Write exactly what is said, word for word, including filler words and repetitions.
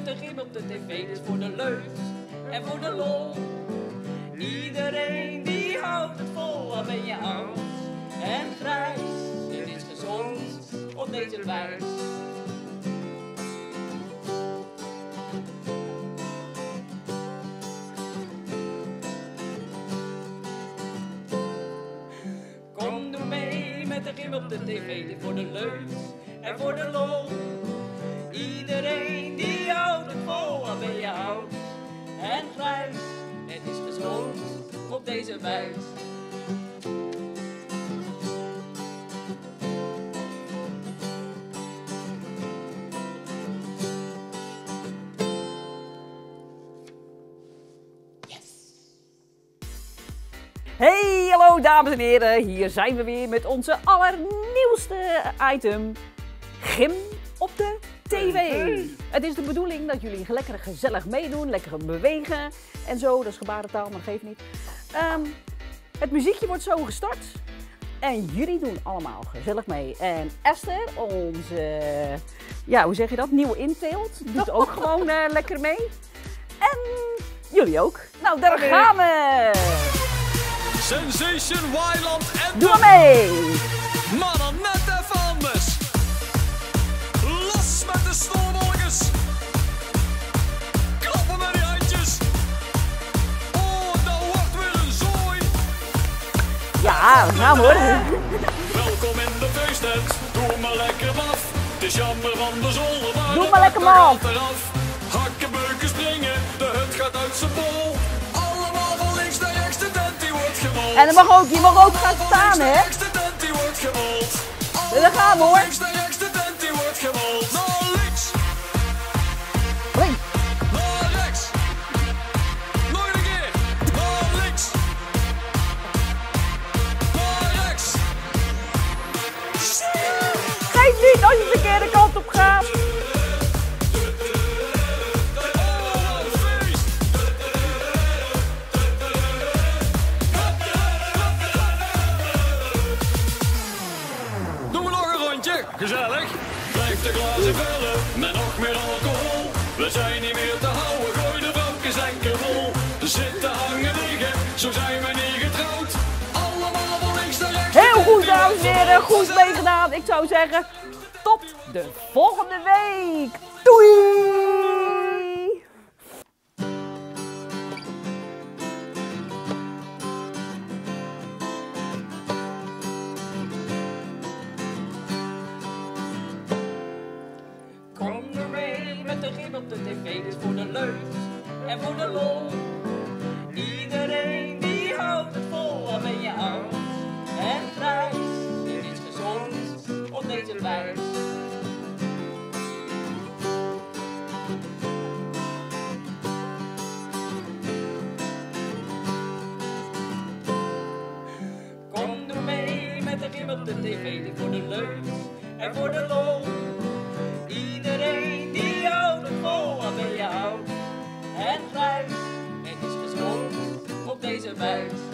de gym op de tv, dus voor de leuk en voor de lol. Iedereen die houdt het vol, al ben je oud en grijs. Het is gezond op deze wijs. Kom doe mee met de gym op de tv, dit voor de leuk en voor de lol. Iedereen die houdt het vol, al ben je oud en grijs. Het is gezond op deze wijs. Hey, hallo dames en heren. Hier zijn we weer met onze allernieuwste item. Gym op de tv. Het is de bedoeling dat jullie lekker gezellig meedoen, lekker bewegen en zo. Dat is gebarentaal, maar geeft niet. Um, het muziekje wordt zo gestart. En jullie doen allemaal gezellig mee. En Esther, onze, ja, hoe zeg je dat, nieuwe inteelt, doet ook gewoon uh, lekker mee. En jullie ook. Nou, daar gaan we! Sensation Wildland en doe maar mee! Maar dan net even anders. Los met de snollebolletjes. Klappen met die handjes. Oh, dat wordt weer een zooi. Ja, we gaan hoor. Welkom in de feesttent. Doe maar lekker af. Het is jammer van de zolder, maar doe maar lekker af. Hakken, beuken, springen. De hut gaat uit zijn bol. Allemaal van links naar rechts. De tent die wordt gemold. En dan mag ook, je mag ook gaan staan, hè? De tent die wordt gemold. En dan gaan we hoor. Links naar rechts. De tent die wordt gemold. Naar links. Links. Naar rechts. Nog een keer. Naar links. Naar rechts. Geef niet als je de verkeerde kant op gaat. Gezellig, blijf de glazen vullen met nog meer alcohol. We zijn niet meer te houden, gooi de broodjes enkel vol. Zitten hangen liggen, zo zijn we niet getrouwd. Allemaal van links naar rechts. Heel goed dames en heren, goed meegedaan. Ik zou zeggen, tot de volgende week. Doei! Met de gym op de tv, dus voor de leuk en voor de lol. Iedereen die houdt het vol, al ben je oud en grijs. Het is gezond op deze wijs. Kom doe mee met de gym op de tv, dit voor de leuk en voor de lol. Iedereen die houdt het vol, al ben je oud en grijs. Het is gezond op deze wijs.